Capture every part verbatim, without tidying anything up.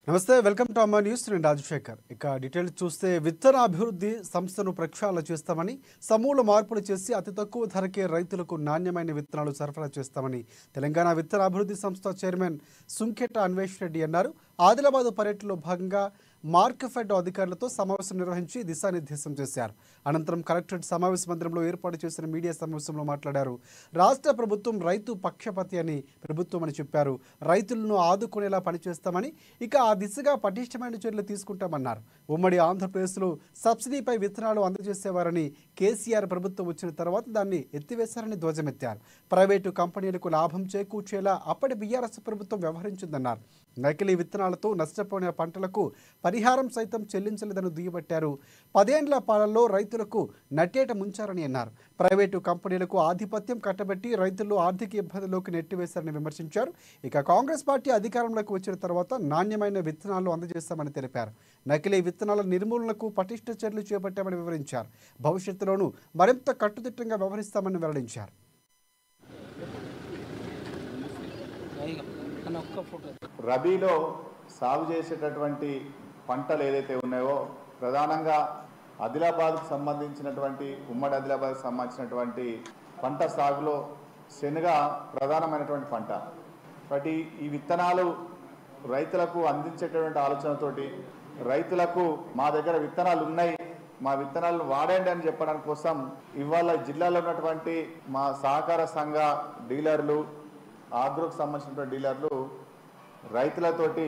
నమస్తే welcome to అమ్మా news నేను రాజశేఖర్ ఇక డీటెయిల్స్ చూస్తే విత్తన అభివృద్ధి సంస్థను ప్రక్షాళన చేస్తామని సమూల మార్పులు చేసి అతి తక్కువ ధరకే రైతులకు నాణ్యమైన విత్తనాలు సరఫరా చేస్తామని తెలంగాణ విత్తన అభివృద్ధి సంస్థ చైర్మన్ సుంకెట అన్వేష్ రెడ్డి అన్నారు. ఆదిలాబాద్ పర్యటనలో భాగంగా మార్కెఫెడ్ అధికారులతో సమావేశం నిర్వహించి దిశానిర్దేశం చేశారు. అనంతరం కలెక్టరేట్ సమావేశ మందిరంలో ఏర్పాటు చేసిన మీడియా సమావేశంలో మాట్లాడారు. రాష్ట్ర ప్రభుత్వం రైతు పక్షపాతి అని ప్రభుత్వం అని చెప్పారు. రైతులను ఆదుకునేలా పనిచేస్తామని ఇక ఆ దిశగా పటిష్టమైన చర్యలు తీసుకుంటామన్నారు. ఉమ్మడి ఆంధ్రప్రదేశ్లో సబ్సిడీపై విత్తనాలు అందజేసేవారని కేసీఆర్ ప్రభుత్వం వచ్చిన తర్వాత దాన్ని ఎత్తివేశారని ధ్వజమెత్తారు. ప్రైవేటు కంపెనీలకు లాభం చేకూర్చేలా అప్పటి బీఆర్ఎస్ ప్రభుత్వం వ్యవహరించిందన్నారు. నకిలీ విత్తనాలతో నష్టపోయిన పంటలకు పరిహారం సైతం చెల్లించలేదని దుయ్యబట్టారు. పదేండ్ల పాలనలో రైతులకు నట్టేట ముంచారని అన్నారు. ప్రైవేటు కంపెనీలకు ఆధిపత్యం కట్టబెట్టి రైతులు ఆర్థిక ఇబ్బందుల్లోకి నెట్టివేశారని విమర్శించారు. ఇక కాంగ్రెస్ పార్టీ అధికారంలోకి వచ్చిన తర్వాత నాణ్యమైన విత్తనాలు అందజేస్తామని తెలిపారు. నకిలీ విత్తనాల నిర్మూలనకు పటిష్ట చర్యలు చేపట్టామని వివరించారు. భవిష్యత్తులోనూ మరింత కట్టుదిట్టంగా వ్యవహరిస్తామని వెల్లడించారు. రబీలో సాగు చేసేటటువంటి పంటలు ఏదైతే ఉన్నాయో ప్రధానంగా ఆదిలాబాద్కు సంబంధించినటువంటి ఉమ్మడి ఆదిలాబాద్కు సంబంధించినటువంటి పంట సాగులో శనగ ప్రధానమైనటువంటి పంట. కాబట్టి ఈ విత్తనాలు రైతులకు అందించేటటువంటి ఆలోచనతోటి రైతులకు మా దగ్గర విత్తనాలు ఉన్నాయి, మా విత్తనాలను వాడండి అని చెప్పడానికి కోసం ఇవాళ జిల్లాలో ఉన్నటువంటి మా సహకార సంఘ డీలర్లు, ఆగ్రోకు సంబంధించినటువంటి డీలర్లు రైతులతోటి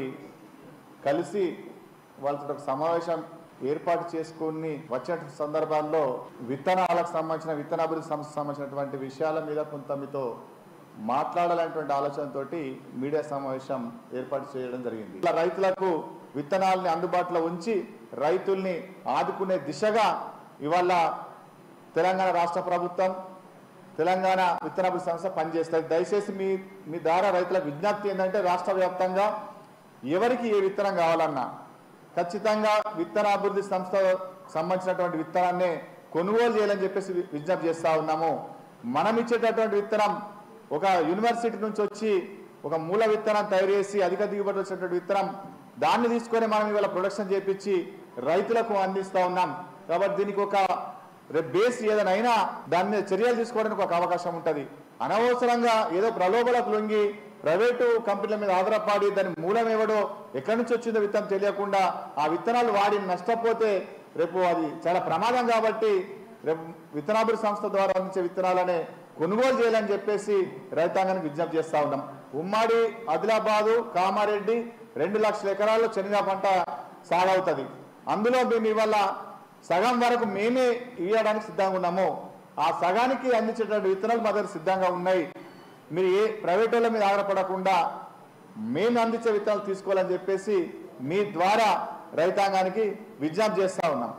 కలిసి వాళ్ళతో ఒక సమావేశం ఏర్పాటు చేసుకుని వచ్చిన సందర్భాల్లో విత్తనాలకు సంబంధించిన విత్తన అభివృద్ధి సంస్థకు సంబంధించినటువంటి విషయాల మీద కొంత మీతో మాట్లాడాలనేటువంటి ఆలోచనతో మీడియా సమావేశం ఏర్పాటు చేయడం జరిగింది. ఇలా రైతులకు విత్తనాలని అందుబాటులో ఉంచి రైతుల్ని ఆదుకునే దిశగా ఇవాళ తెలంగాణ రాష్ట్ర ప్రభుత్వం, తెలంగాణ విత్తన అభివృద్ధి సంస్థ పనిచేస్తుంది. దయచేసి మీ మీ ద్వారా రైతులకు విజ్ఞప్తి ఏంటంటే రాష్ట్ర వ్యాప్తంగా ఎవరికి ఏ విత్తనం కావాలన్నా ఖచ్చితంగా విత్తన అభివృద్ధి సంస్థ సంబంధించినటువంటి విత్తనాన్ని కొనుగోలు చేయాలని చెప్పేసి విజ్ఞప్తి చేస్తూ ఉన్నాము. మనం ఇచ్చేటటువంటి విత్తనం ఒక యూనివర్సిటీ నుంచి వచ్చి ఒక మూల విత్తనం తయారు చేసి అధిక దిగుబడి వచ్చేటువంటి విత్తనం దాన్ని తీసుకొని మనం ఇవాళ ప్రొడక్షన్ చేపించి రైతులకు అందిస్తూ ఉన్నాం. కాబట్టి దీనికి ఒక రేపు బేస్ ఏదైనా అయినా దాని మీద చర్యలు తీసుకోవడానికి ఒక అవకాశం ఉంటుంది. అనవసరంగా ఏదో ప్రలోభలకు లొంగి ప్రైవేటు కంపెనీల మీద ఆధారపడి దాని మూలం ఎవడో ఎక్కడి నుంచి వచ్చిందో విత్తనం తెలియకుండా ఆ విత్తనాలు వాడి నష్టపోతే రేపు అది చాలా ప్రమాదం. కాబట్టి రేపు విత్తనాభివృద్ధి సంస్థ ద్వారా అందించే విత్తనాలనే కొనుగోలు చేయాలని చెప్పేసి రైతాంగానికి విజ్ఞప్తి చేస్తూ ఉన్నాం. ఉమ్మడి ఆదిలాబాదు, కామారెడ్డి రెండు లక్షల ఎకరాల్లో శనగ పంట సాగవుతుంది. అందులో మేము ఇవాళ సగం వరకు మేమే ఇవ్వడానికి సిద్ధంగా ఉన్నాము. ఆ సగానికి అందించేటువంటి విత్తనాలు మా దగ్గర సిద్ధంగా ఉన్నాయి. మీరు ఏ ప్రైవేట్ వాళ్ళ మీద ఆధారపడకుండా మేము అందించే విత్తనాలు తీసుకోవాలని చెప్పేసి మీ ద్వారా రైతాంగానికి విజ్ఞప్తి చేస్తూ ఉన్నాం.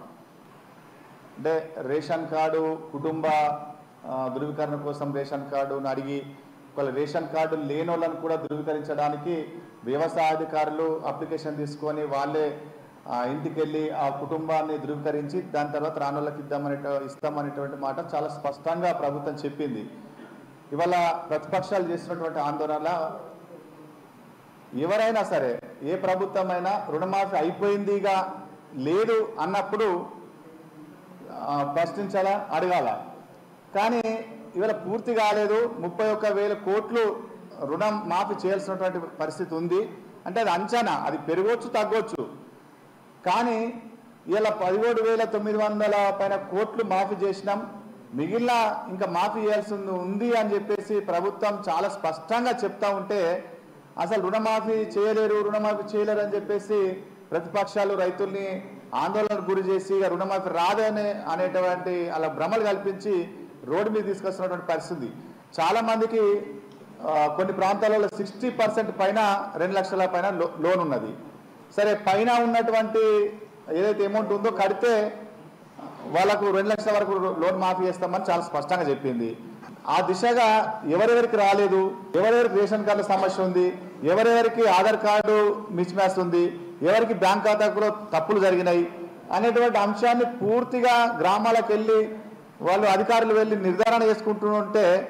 అంటే రేషన్ కార్డు, కుటుంబ ధృవీకరణ కోసం రేషన్ కార్డును అడిగి ఒకవేళ రేషన్ కార్డు లేని వాళ్ళని కూడా ధృవీకరించడానికి వ్యవసాయ అధికారులు అప్లికేషన్ తీసుకొని వాళ్ళే ఇంటికి వెళ్ళి ఆ కుటుంబాన్ని ధృవీకరించి దాని తర్వాత రానోళ్ళకి ఇద్దామనే ఇస్తామనేటువంటి మాట చాలా స్పష్టంగా ప్రభుత్వం చెప్పింది. ఇవాళ ప్రతిపక్షాలు చేసినటువంటి ఆందోళన ఎవరైనా సరే ఏ ప్రభుత్వమైనా రుణమాఫీ అయిపోయిందిగా లేదు అన్నప్పుడు ప్రశ్నించాలా, అడగాల. కానీ ఇవాళ పూర్తి కాలేదు, ముప్పై ఒక్క వేల కోట్లు రుణం మాఫీ చేయాల్సినటువంటి పరిస్థితి ఉంది. అంటే అది అంచనా, అది పెరగవచ్చు తగ్గవచ్చు. కానీ ఇలా పదిహేడు వేల తొమ్మిది వందల పైన కోట్లు మాఫీ చేసినాం, మిగిలిన ఇంకా మాఫీ చేయాల్సి ఉంది అని చెప్పేసి ప్రభుత్వం చాలా స్పష్టంగా చెప్తా ఉంటే అసలు రుణమాఫీ చేయలేరు రుణమాఫీ చేయలేరు అని చెప్పేసి ప్రతిపక్షాలు రైతుల్ని ఆందోళనకు గురి చేసి రుణమాఫీ రాదని అనేటువంటి అలా భ్రమలు కల్పించి రోడ్డు మీద తీసుకొస్తున్నటువంటి పరిస్థితి. చాలా మందికి కొన్ని ప్రాంతాలలో సిక్స్టీ పర్సెంట్ పైన రెండు లక్షల పైన లోన్ ఉన్నది. సరే, పైన ఉన్నటువంటి ఏదైతే అమౌంట్ ఉందో కడితే వాళ్ళకు రెండు లక్షల వరకు లోన్ మాఫీ చేస్తామని చాలా స్పష్టంగా చెప్పింది. ఆ దిశగా ఎవరెవరికి రాలేదు, ఎవరెవరికి రేషన్ కార్డుల సమస్య ఉంది, ఎవరెవరికి ఆధార్ కార్డు మిస్ మ్యాచ్ ఉంది, ఎవరికి బ్యాంక్ ఖాతాలో తప్పులు జరిగినాయి అనేటువంటి అంశాన్ని పూర్తిగా గ్రామాలకు వెళ్ళి వాళ్ళు అధికారులు వెళ్ళి నిర్ధారణ చేసుకుంటూ ఉంటే